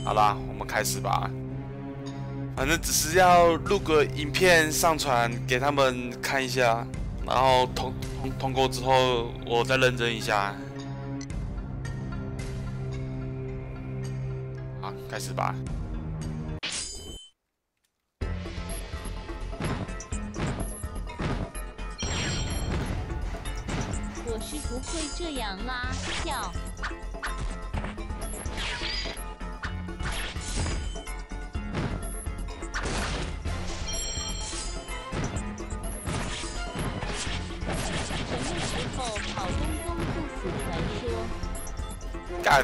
好啦，我们开始吧。反正只是要录个影片上传给他们看一下，然后通过之后，我再认真一下。好，开始吧。 我是不会这样啦，笑。什么时候跑东东不死传说？ 干！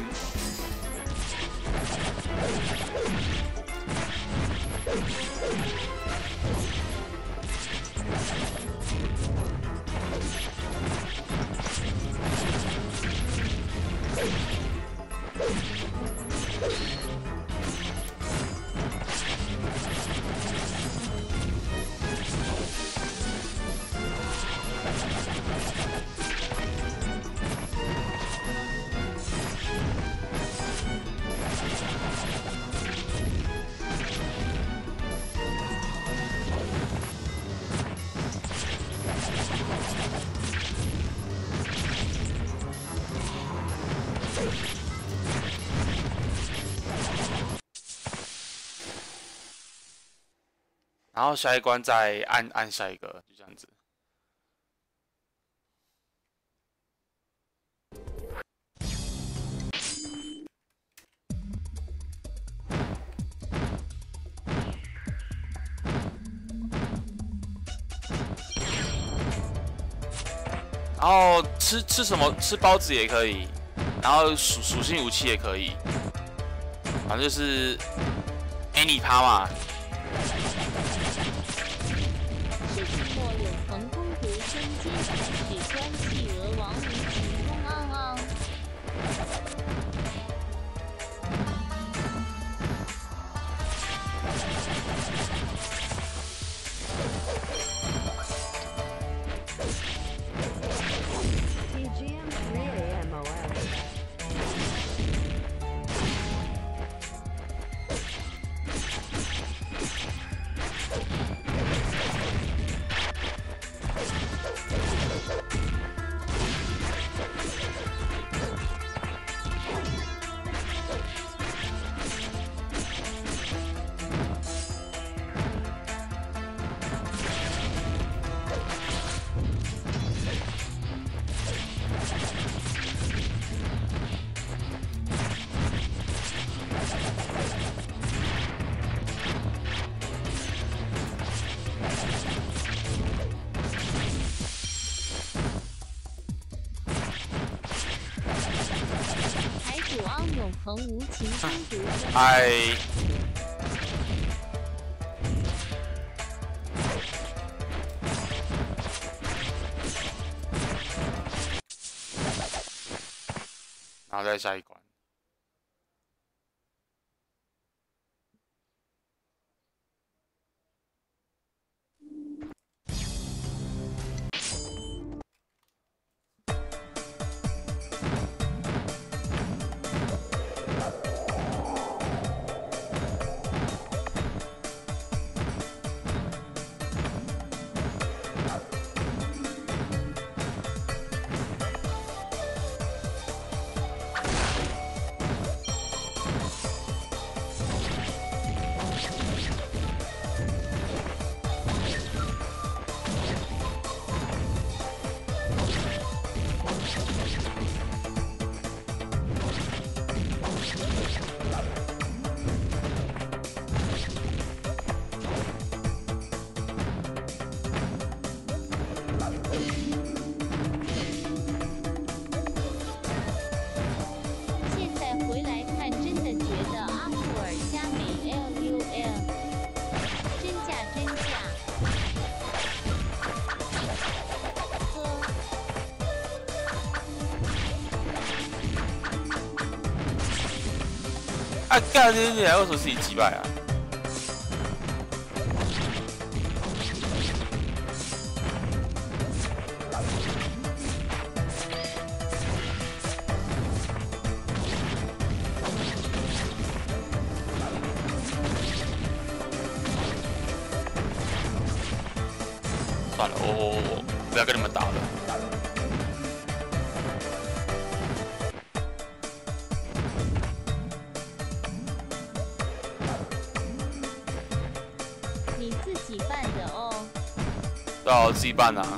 然后下一关再按下一个，就这样子。然后吃什么？吃包子也可以，然后属性武器也可以，反正就是any 趴嘛。 世纪末永恒攻读生间开始关系鹅王离奇中昂昂。台主昂永恒无情攻读生。 哎，然后再下一关。 现在回来看，真的觉得阿布尔加美 LUL， 真假真假。呵。 啊，干你还为什么自己击败啊？ 算了，我不要跟你们打了。 你自己办的哦。 对啊，我自己办啊。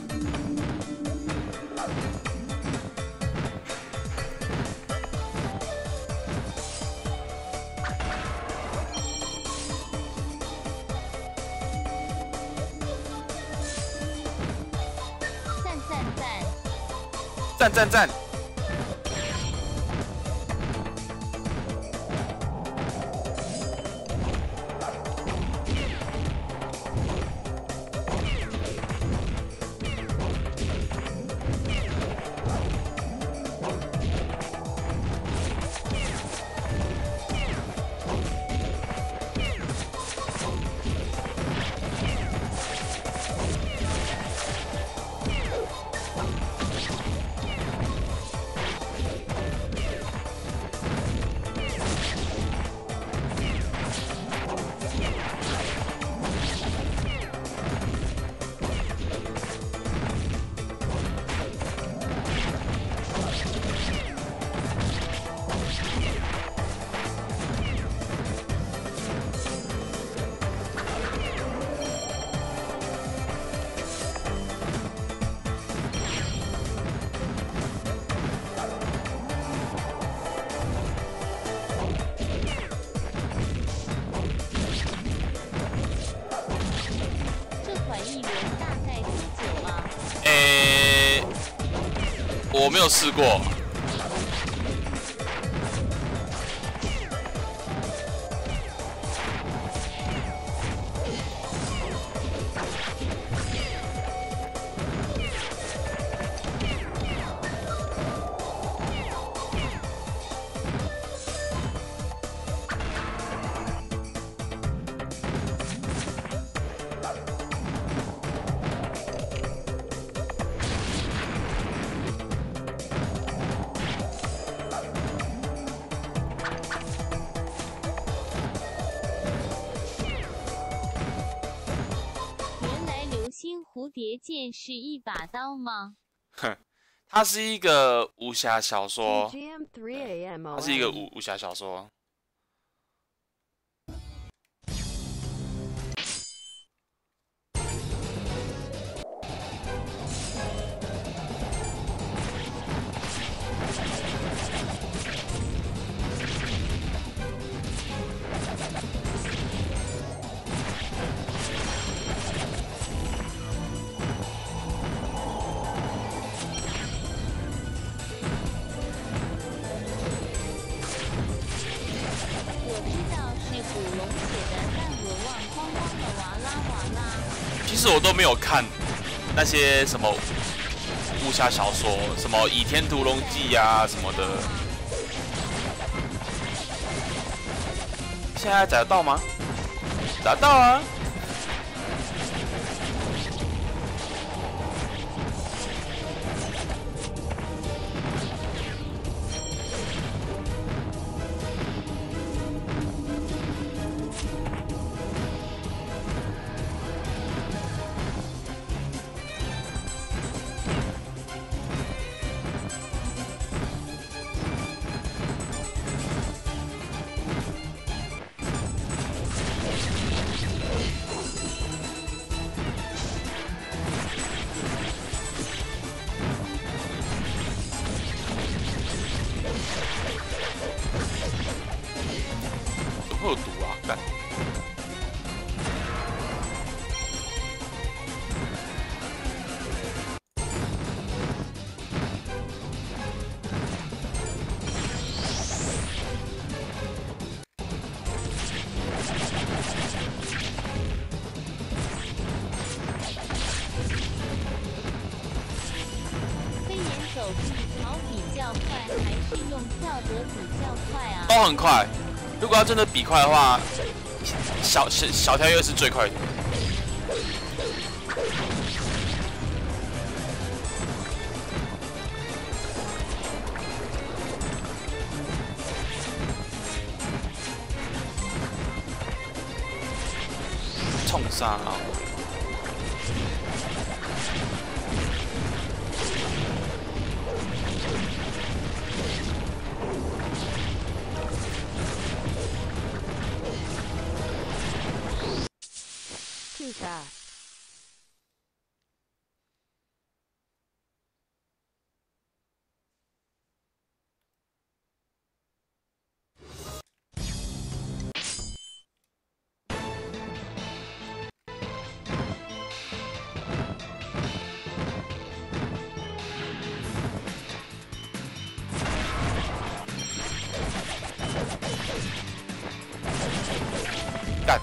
赞赞赞！我没有试过。 蝴蝶剑是一把刀吗？ 哼，它是一个武侠小说，它是一个武侠小说。其实我都没有看那些什么武侠小说，什么《倚天屠龙记》啊什么的。现在找得到吗？找得到啊！会有毒啊！干。 飞檐走壁跑比较快，还是用跳得比较快啊？ 都很快。如果要真的比快的话，小跳跃是最快的。冲杀啊！ 是的。 干！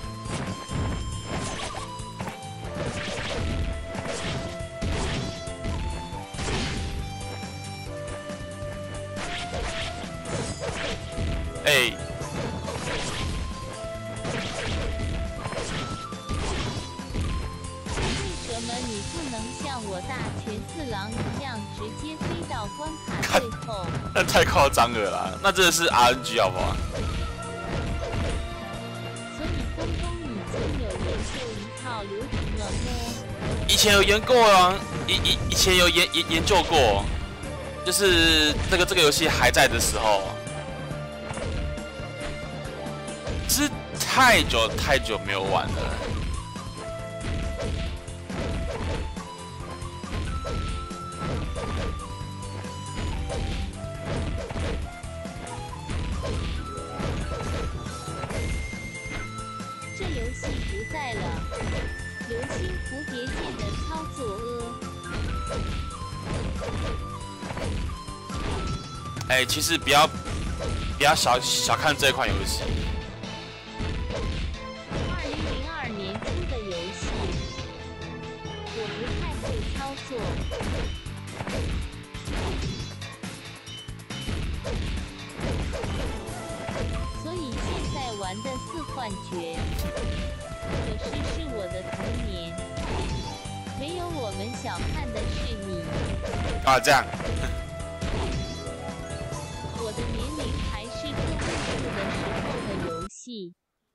哎！ 为什么你不能像我大泉四郎一样直接飞到关卡最后？ 那太夸张了啦，那真的是 RNG 好不好？ 所以东东已经有研究一套流程了么？ 以前有研过啊，以前有研究过，就是这个游戏还在的时候，是太久没有玩了。 这游戏不在了，流星蝴蝶剑的操作哎，其实不要小看这款游戏。 2002年出的游戏，我不太会操作。所以现在玩的四幻觉，可是我的童年。没有我们小看的是你。 啊，这样。 我的年龄还是个位数的时候的游戏。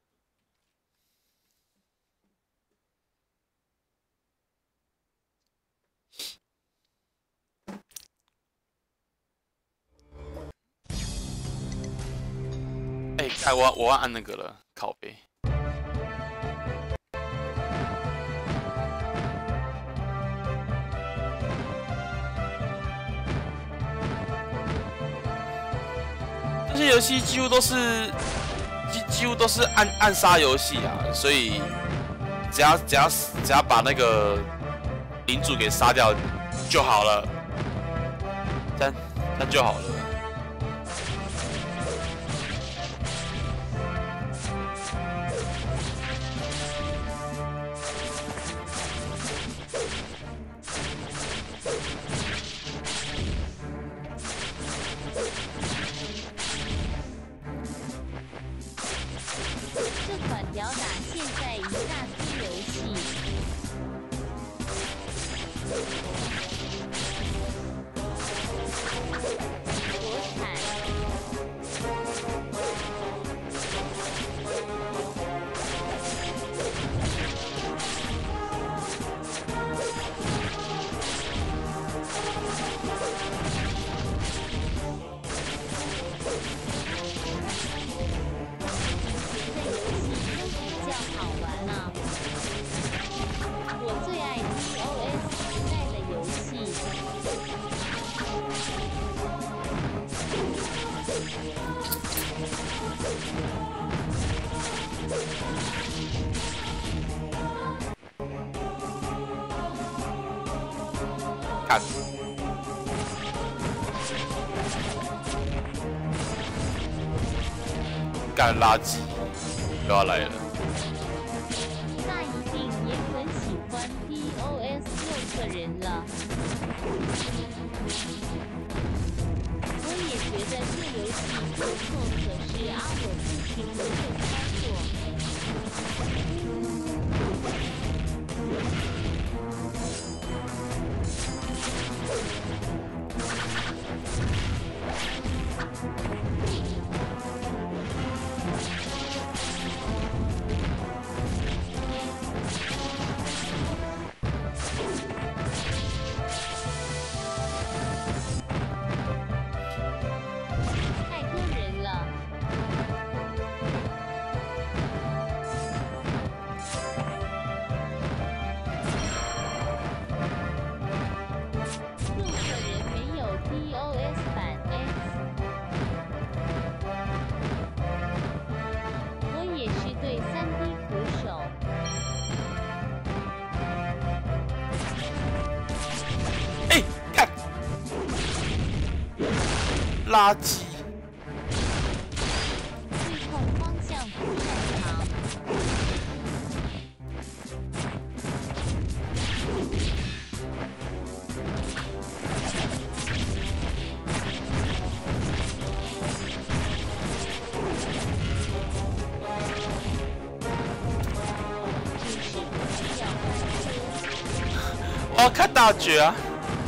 哎，我要按那个了，靠背。这些游戏几乎都是暗杀游戏啊，所以只要把那个领主给杀掉就好了，这样就好了。 这款吊打现在一大堆游戏。国产。比较好玩啊！我最爱 DOS 时代的游戏。 看，干垃圾又要来了。 那一定也很喜欢 DOS 6个人了。我也觉得这游戏不错，可是啊，我就是不会操作。 垃圾。 对控方向不擅长。 我要看大绝啊！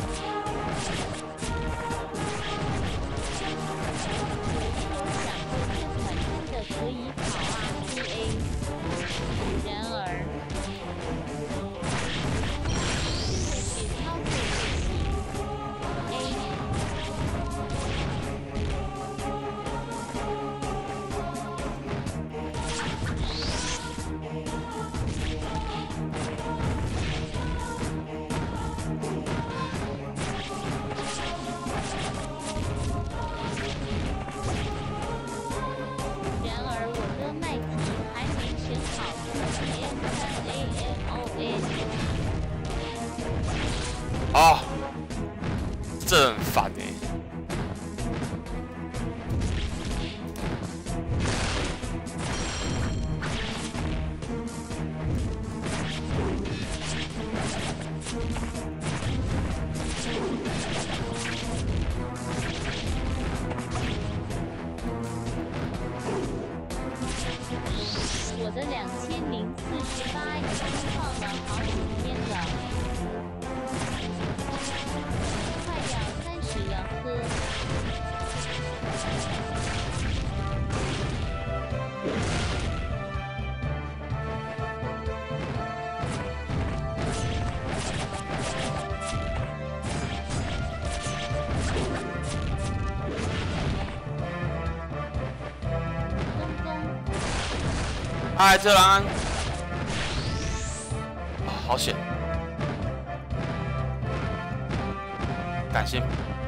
哦，这很烦哎。 我的2048已经放了好几天了。快要30了呵。 哎，这人，好险！感谢。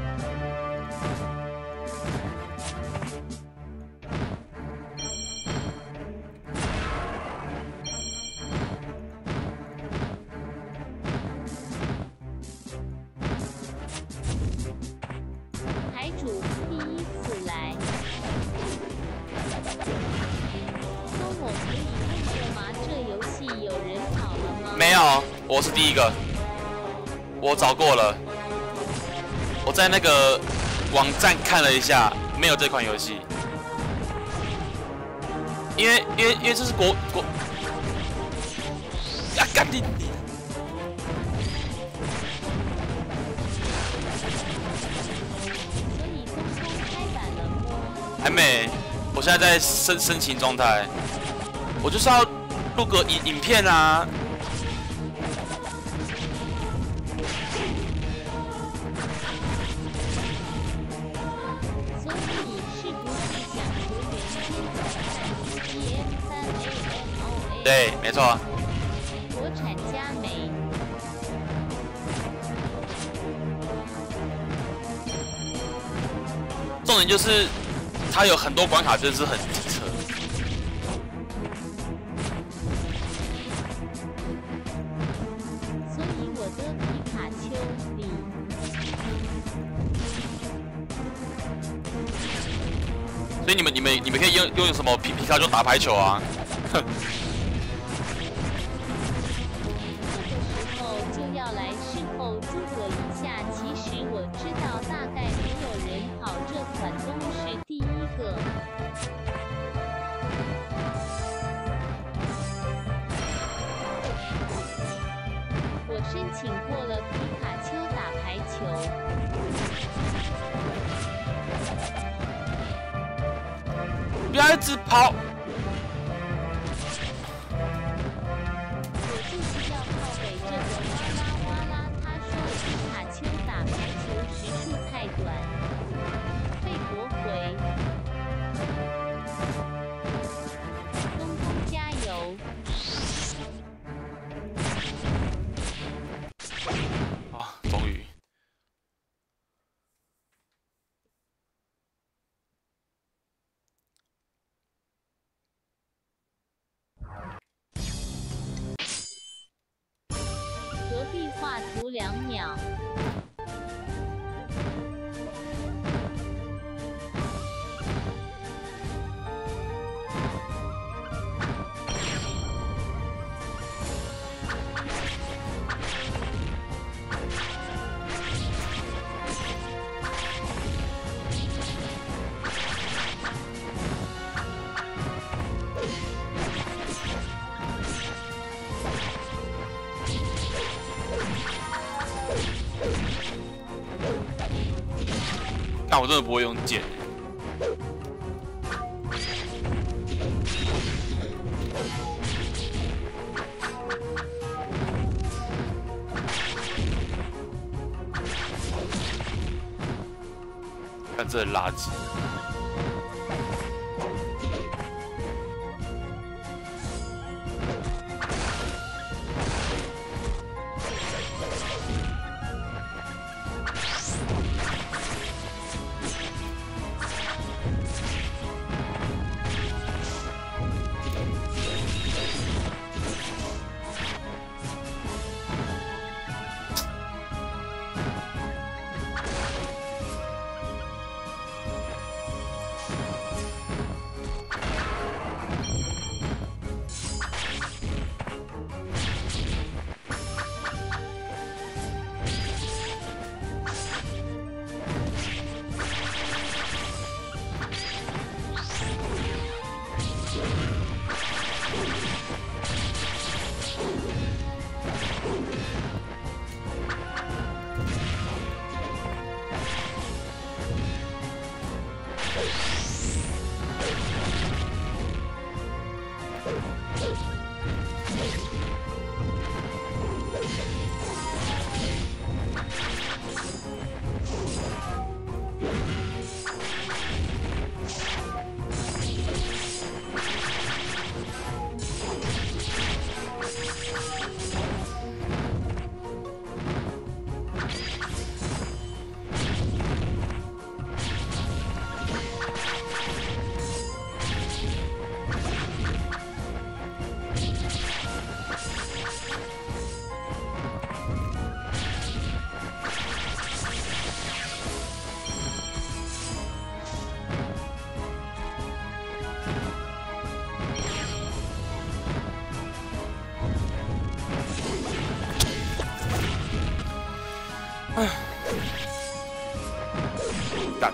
台主第一次来。我可以问个吗？这游戏有人跑了吗？ 没有，我是第一个。我找过了，我在那个网站看了一下，没有这款游戏。因为这是国呀，干你！ 所以东东开版了吗？ 还没，我现在在申请状态。我就是要录个影片啊。 所以你是不是想求原先GM3AMOA？ 对，没错。 国产佳美。 重点就是它有很多关卡，真的是很机车。 所以我的皮卡丘里。 所以你们可以用什么皮卡丘打排球啊？哼。 这个时候就要来事后诸葛一下。其实我知道大概没有人跑这款东是第一个。我申请过了皮卡丘打排球。 不要一直跑。 我就是要靠北这个哇啦哇啦。他说皮卡丘打排球时速太短，被驳回。东东加油！ 啊，终于。 隔壁画图2秒。 但我真的不会用剑。看这垃圾。干！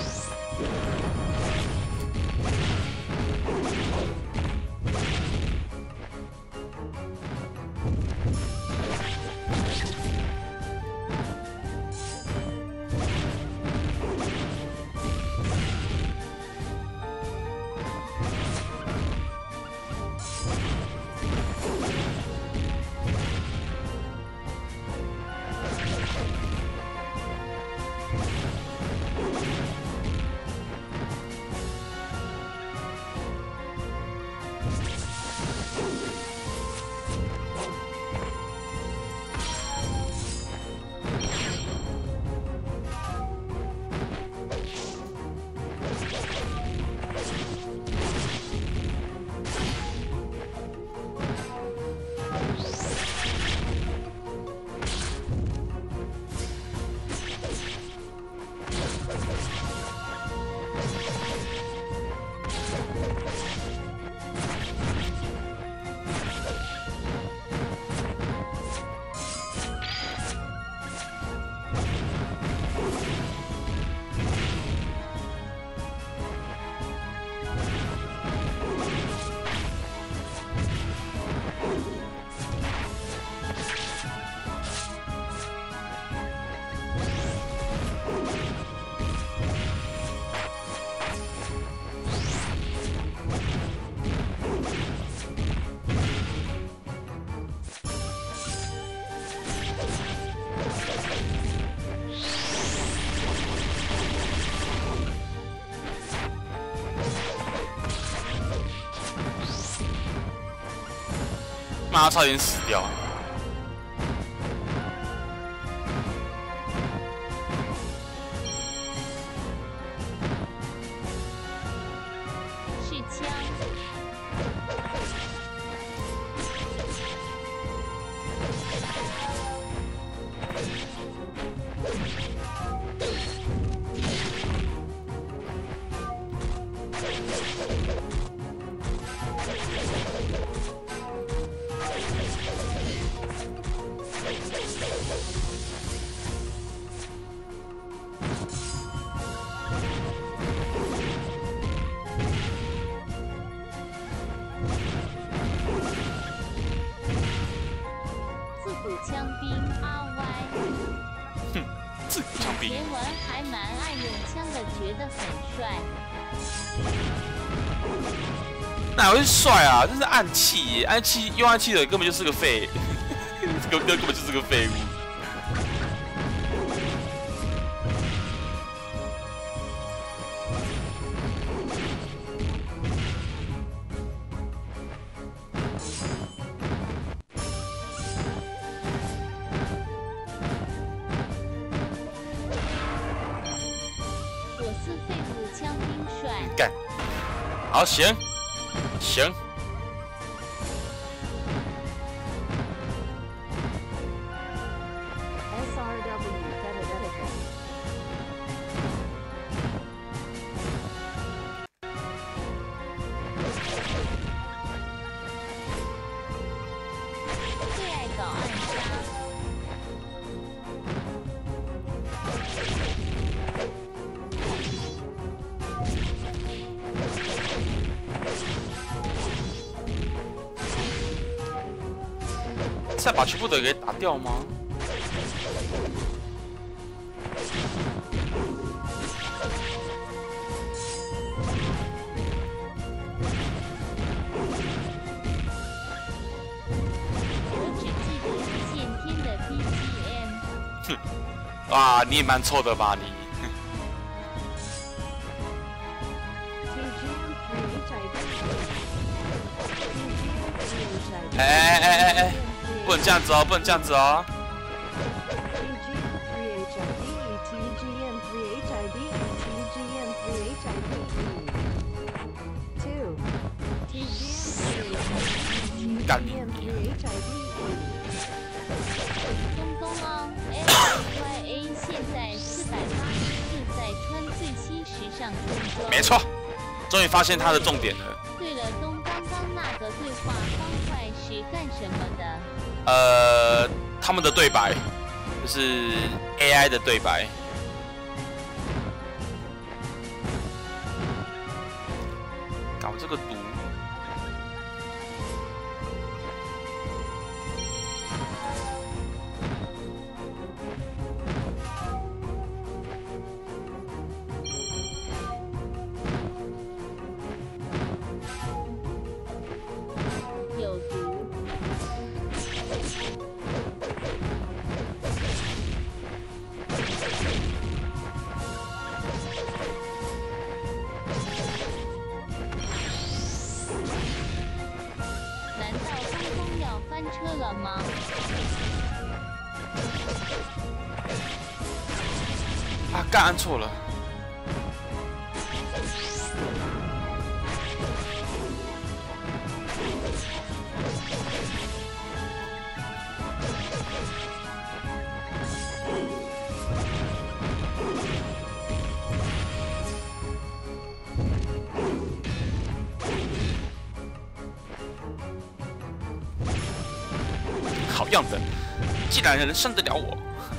妈，差点死掉！ 是枪。 病。 前玩还蛮爱用枪的，觉得很帅。 哪会帅啊？这是暗器耶，用暗器的根本就是个废，根本就是个废物。 我是废物枪兵帅。 干，好行。行， 最爱搞暗杀。 再把全部的给打掉吗？ 我只记得剑天的 BGM。 哼，哇，你也蛮臭的吧你？哎！不能这样子哦，不能这样子哦。干你！ 东东啊 ，SYA 现在484在穿最新时尚正装。 没错，终于发现他的重点了。 对了，东刚刚那个对话方块是干什么的？ 他们的对白就是 AI 的对白。搞这个毒。 有毒。难道东东要翻车了吗？ 啊，干按错了。好样的！既然能胜得了我，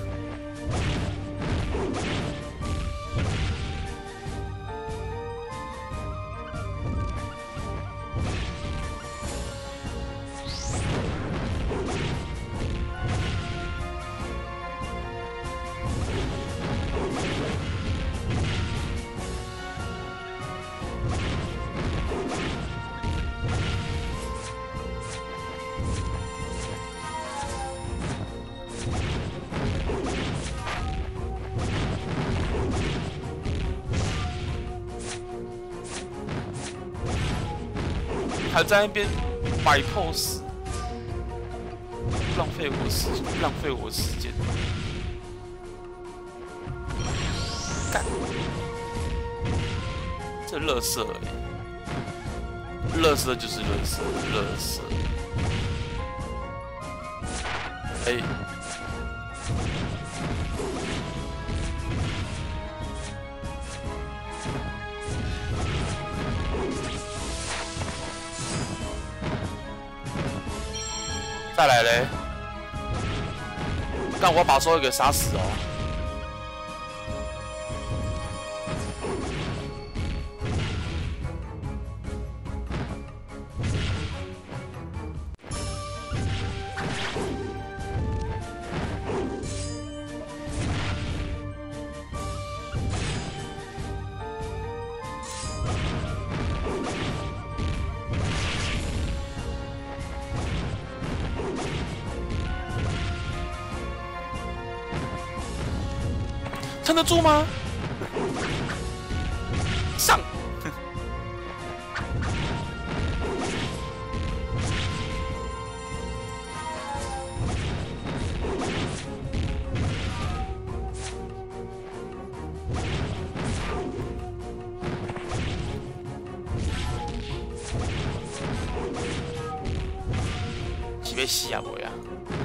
还在那边摆 pose， 浪费我时间。干，这垃圾而已，垃圾就是垃圾，垃圾。哎。再来嘞！但我要把所有给杀死哦！ 撑得住吗？上！是要死啊袂啊！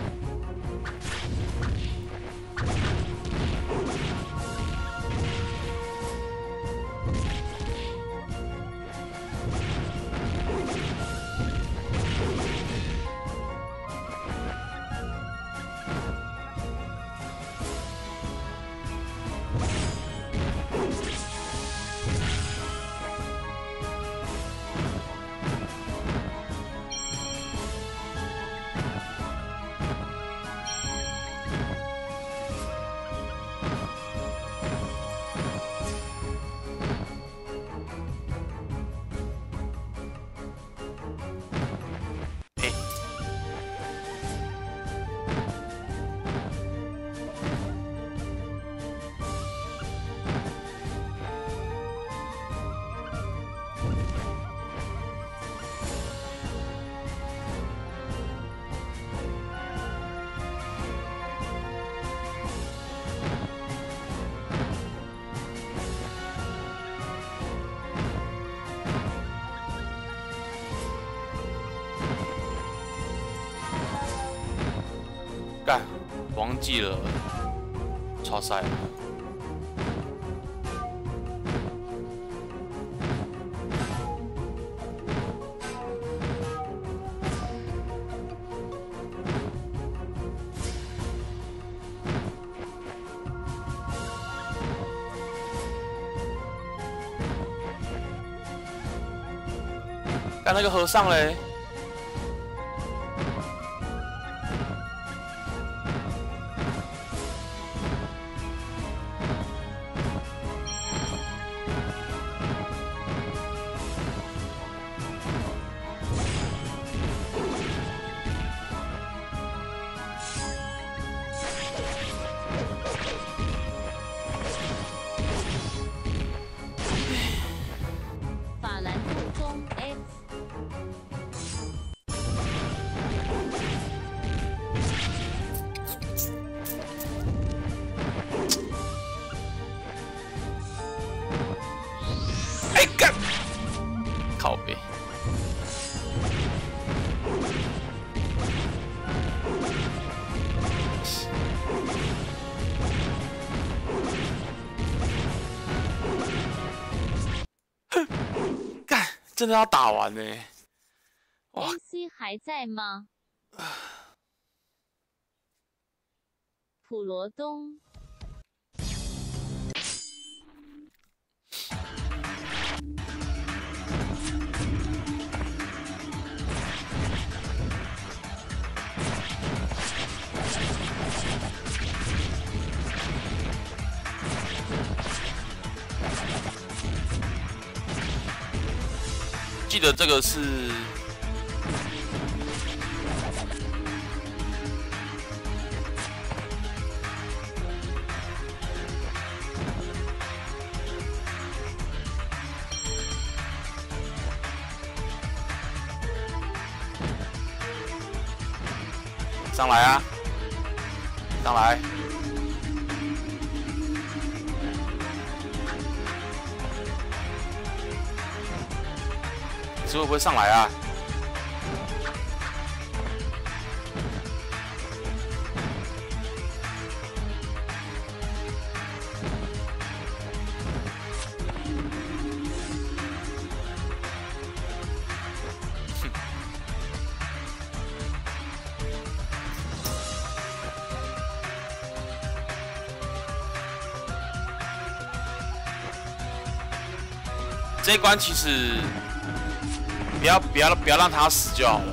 干，忘记了，超赛了。干那个和尚嘞！ 法兰克中 X。 哎干！靠背。干，真的要打完呢、哇 AC 还在吗？普罗东。 记得这个是上来啊，上来。你会不会上来啊？这一关其实不要让他死就好了。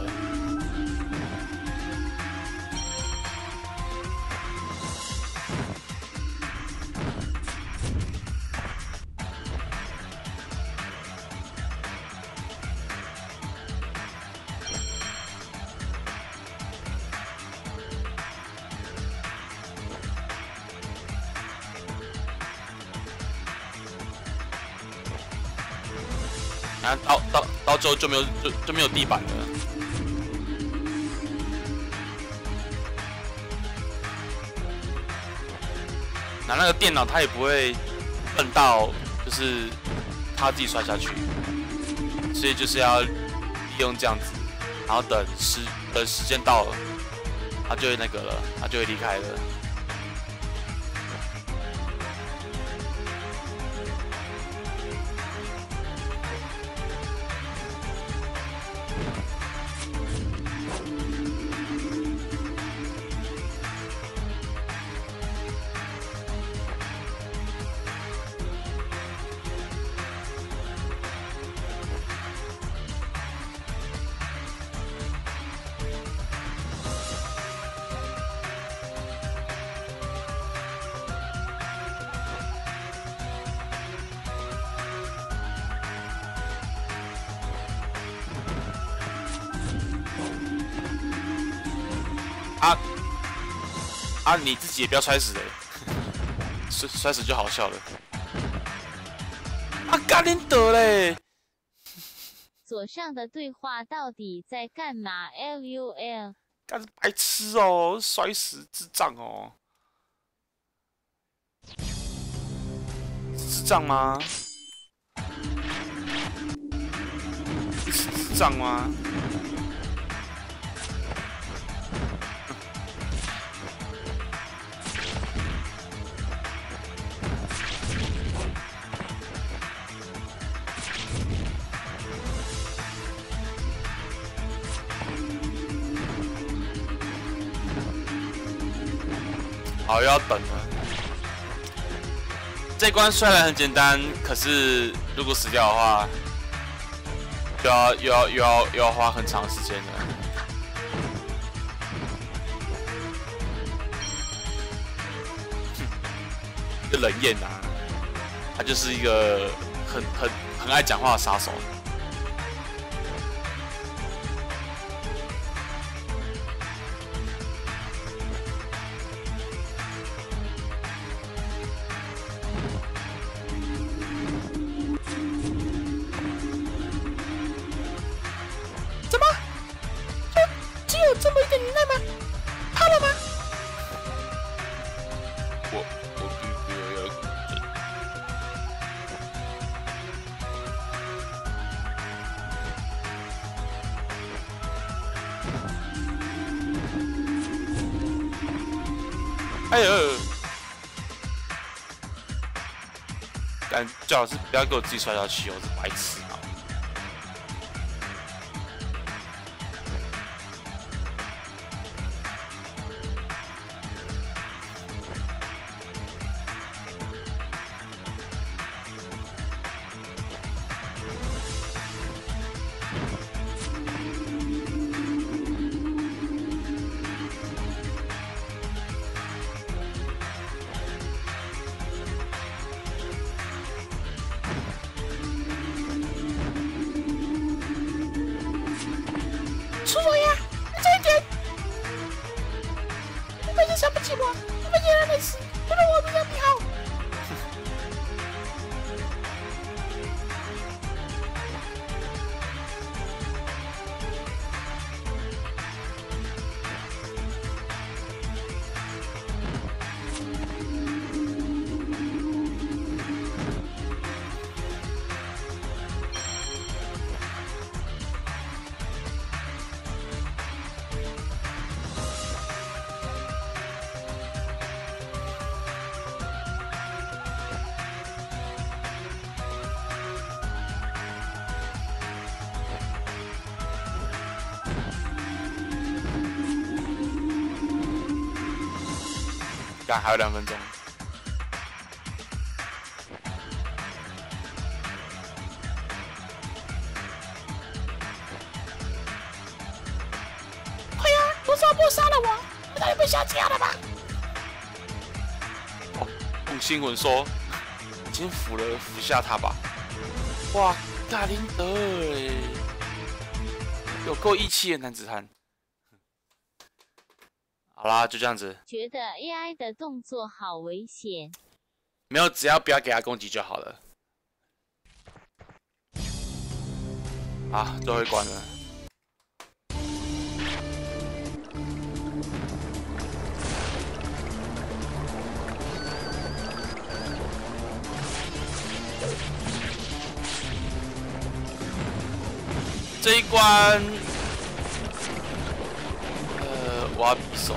然后到最后就没有地板了。那个电脑它也不会笨到就是它自己摔下去，所以就是要利用这样子，然后等时间到了，它就会那个了，它就会离开了。你自己也不要摔死嘞，摔死就好笑了。干你得嘞！ 左上的对话到底在干嘛 ？LUL， 干是白痴哦，摔死智障哦，智障吗？是智障吗？好，又要等了。这关虽然很简单，可是如果死掉的话，又要花很长时间了。一个冷艳啊，他就是一个很爱讲话的杀手。有这么一点能耐吗？怕了吗？我并没有要。哎呦！但最好是不要给我自己摔下去，我是白痴啊！出我呀！这一点，你们也想不起我，你们也没事，因为我比较你好。干还有2分钟。快呀！罗少波杀了我，你到底被下架了吧？哦，用新闻说，已经服下他吧？哇，大林德哎，有够义气的男子汉。好啦，就这样子。 觉得 AI 的动作好危险。 没有，只要不要给他攻击就好了。 啊，最后一关了。这一关，我要比手。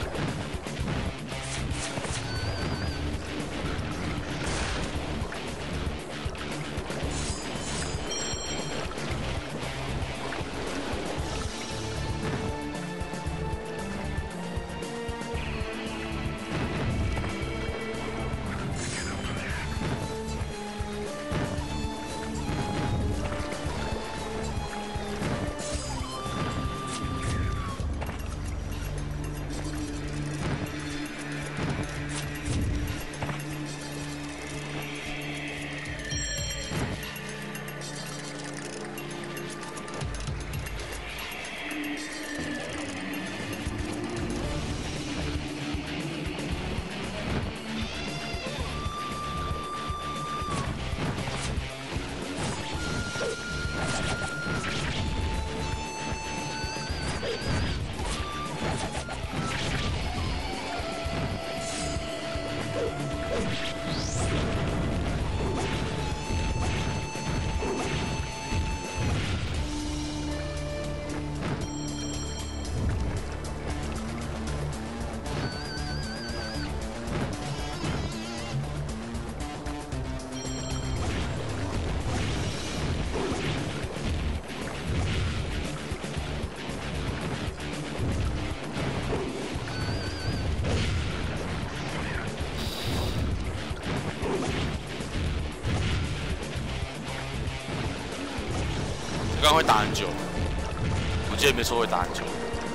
刚刚会打很久，我记得没错会打很久。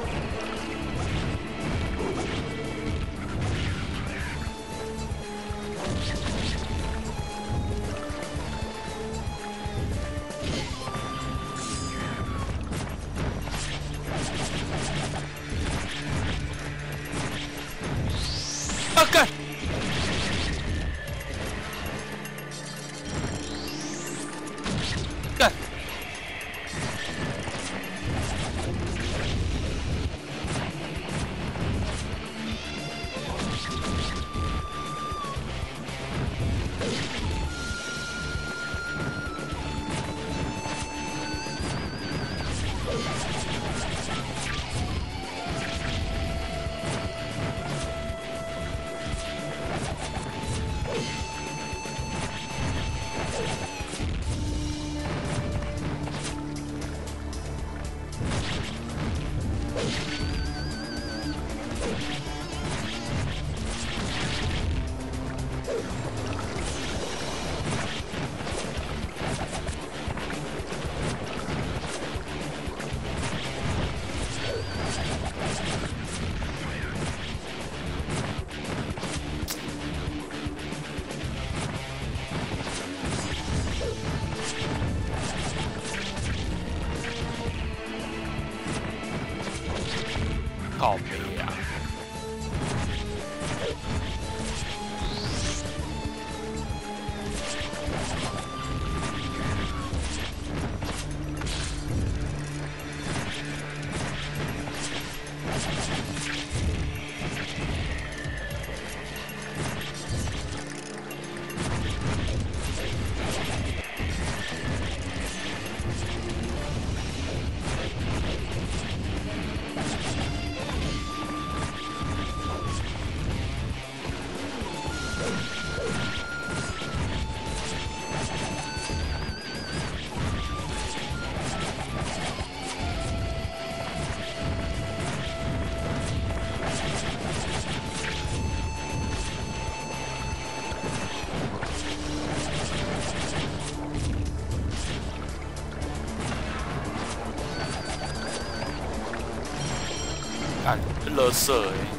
啊干！干！靠北啊！干，垃圾欸！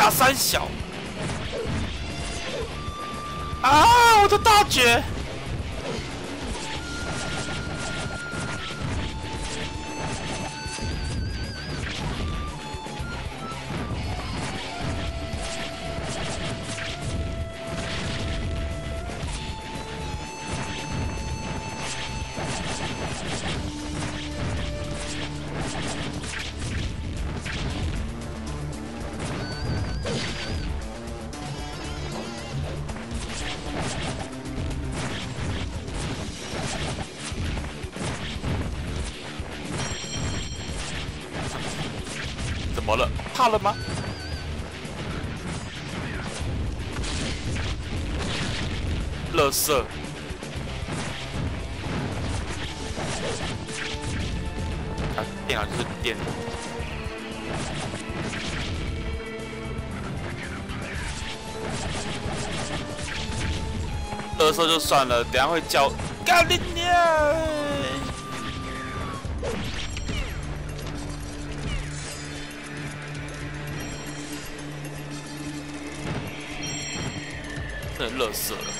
打三小。啊！我的大绝！怎么了？怕了吗？垃圾！啊，电脑就是电脑。垃圾就算了，等下会叫干你娘！真的垃圾了。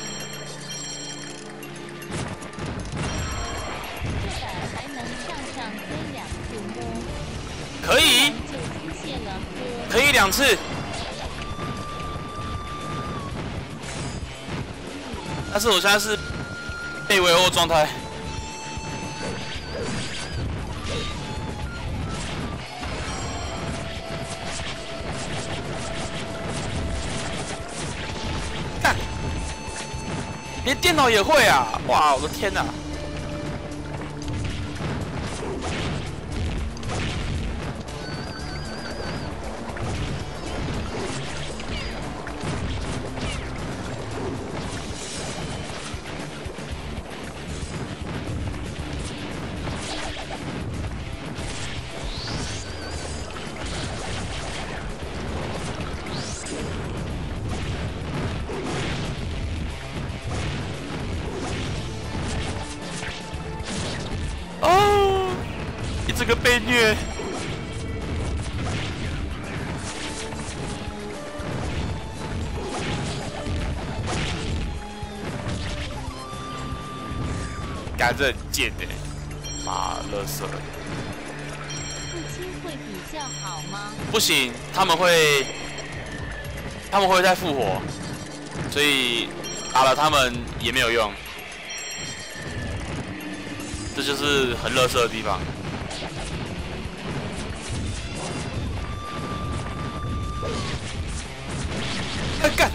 这版还能上推2次摸， 可以， 就出现了喝。 可以2次。但是我现在是被围殴状态。干！连电脑也会啊！哇，我的天哪！哦，你这个被虐！干这很贱的，妈，垃圾！ 父亲会比较好吗？ 不行，他们会再复活，所以打了他们也没有用。这就是很垃圾的地方。干！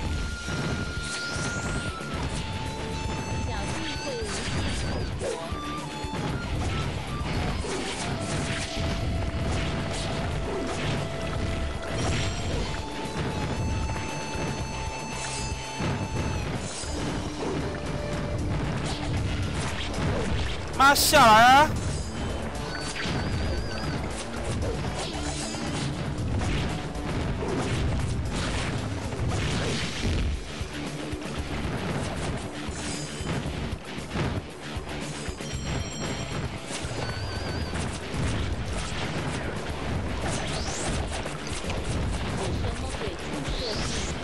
小弟会无限复活。 妈下来啊！ 什么鬼畜设计？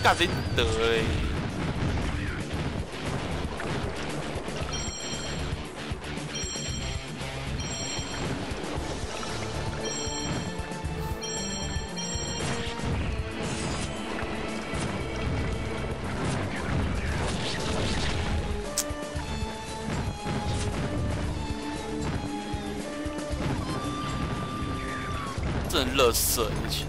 干你得嘞！真垃圾，这群。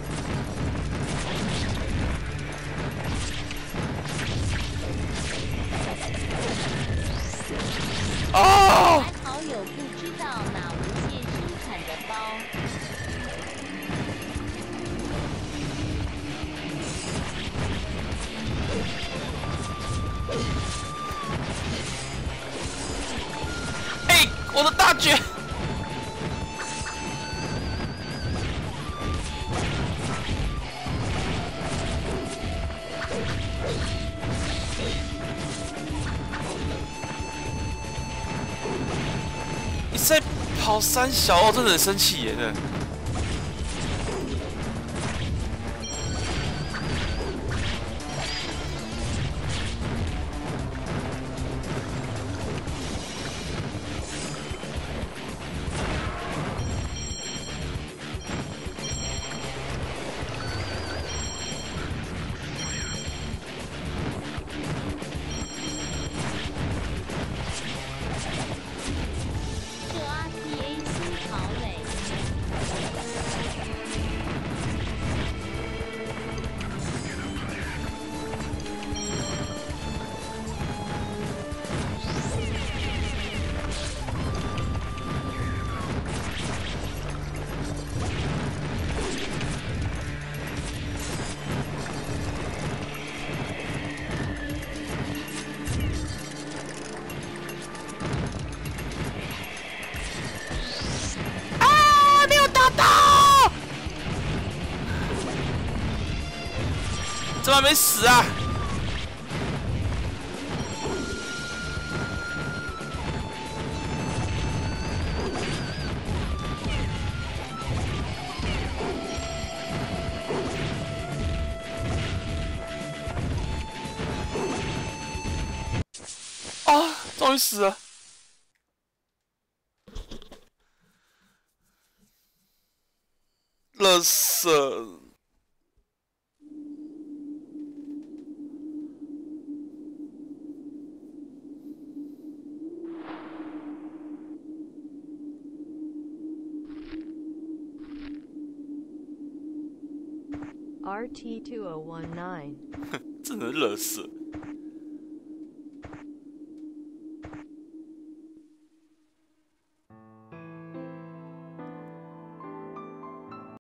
啊！ 还好有不知道哪无限生产的包。 哎，我的大绝！你在跑三小哦，真的很生气耶！真的。 这 RTA 新堡垒。 啊！没有打到，怎么还没死啊？啊！终于死了。垃圾。 RT2019. 真的垃圾。